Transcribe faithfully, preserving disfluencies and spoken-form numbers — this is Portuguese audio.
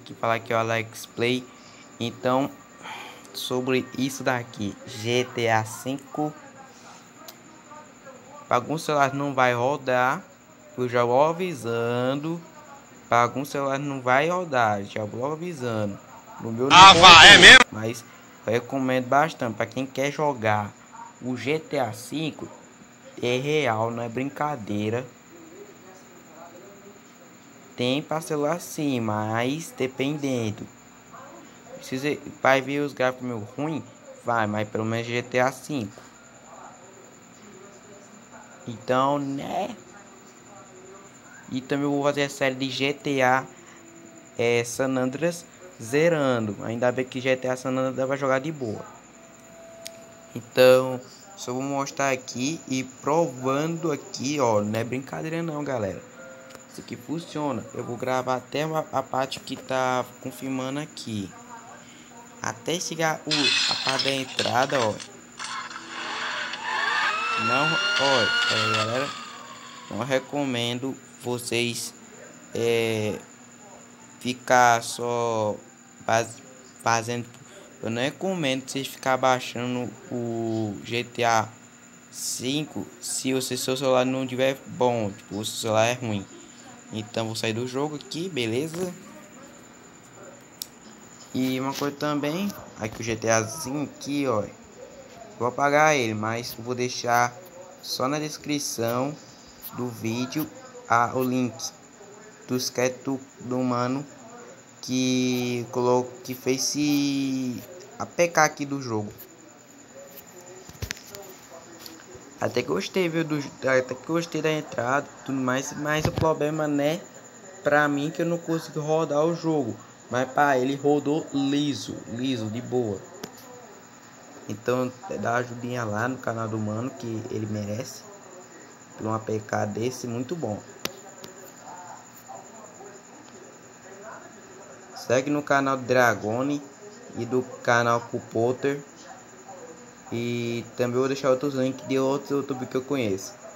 que falar aqui o Alex Play. Então, sobre isso daqui, G T A cinco, para alguns celulares não vai rodar, eu já vou avisando. Para alguns celulares não vai rodar, já vou avisando. No meu ah, vá, é mesmo? Mas eu recomendo bastante para quem quer jogar o G T A cinco. É real, não é brincadeira. Tem para celular sim, mas dependendo. Se você vai ver os gráficos meio ruim, vai, mas pelo menos G T A cinco. Então, né? E também eu vou fazer a série de G T A é, San Andreas zerando. Ainda bem que G T A San Andreas vai jogar de boa. Então, só vou mostrar aqui e provando aqui, ó. Não é brincadeira não, galera. Isso aqui funciona. Eu vou gravar até a, a parte que tá confirmando aqui. Até chegar o, a parte da entrada, ó. Não, ó, é, galera. Não recomendo vocês é, ficar só faz, fazendo. Eu não recomendo vocês ficar baixando o G T A cinco se o seu celular não tiver bom, tipo, o seu celular é ruim. Então vou sair do jogo aqui, beleza? E uma coisa também, aqui o GTAzinho aqui, ó. Vou apagar ele, mas vou deixar só na descrição do vídeo a, o link do sketch do, do mano que colocou, que fez se A P K aqui do jogo. Até gostei, viu, do, até que gostei da entrada e tudo mais, mas o problema, né, pra mim que eu não consigo rodar o jogo, mas pá, ele rodou liso, liso, de boa. Então dá uma ajudinha lá no canal do mano, que ele merece, por um A P K desse muito bom. Segue no canal do Dragone e do canal Potter. E também vou deixar outros links de outros YouTube que eu conheço.